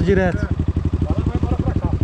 direto. Bora pra cá.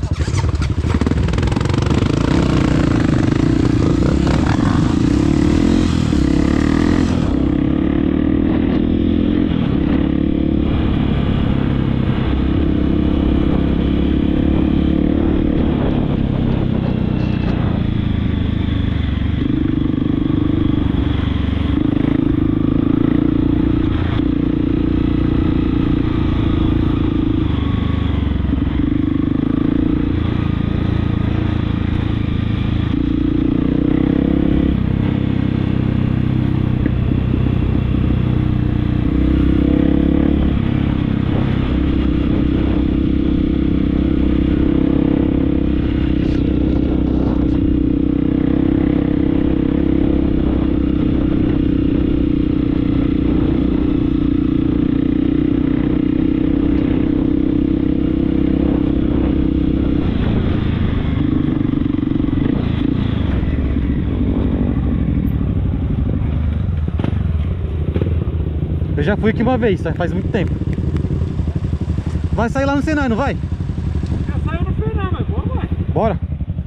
Eu já fui aqui uma vez, faz muito tempo. Vai sair lá no Senai, não vai? Já saiu no final, mas bora. Bora.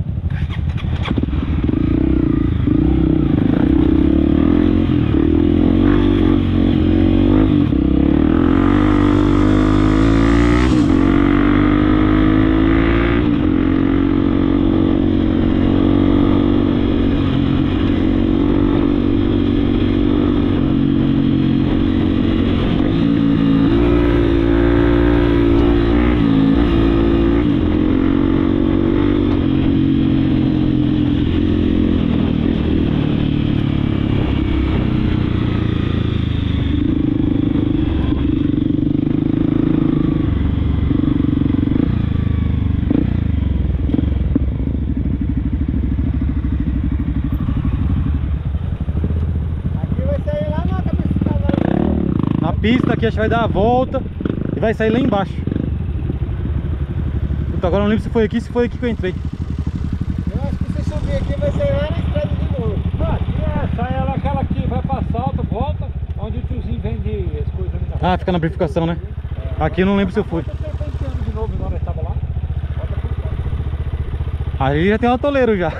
Pista aqui, acho que vai dar a volta e vai sair lá embaixo. Puta, agora eu não lembro se foi aqui que eu entrei. Eu acho que se subir aqui vai sair lá na estrada de novo. Sai ela aquela que vai pra Salto, volta, onde o tiozinho vende as coisas ali na rua. Ah, fica na amplificação, né? Aqui eu não lembro se eu fui. De novo, na hora que tava lá. Ali já tem um atoleiro já.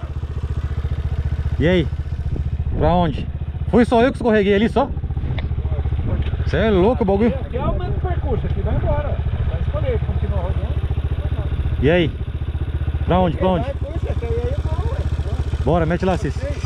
E aí? Pra onde? Foi só eu que escorreguei ali só? Você é louco o bagulho? Aqui é o mesmo percurso, aqui vai embora. Vai escolher, continua rodando. E aí? Pra onde? Pra onde? Vai, puxa, que aí eu vou, ué. Bora, mete lá, Cis.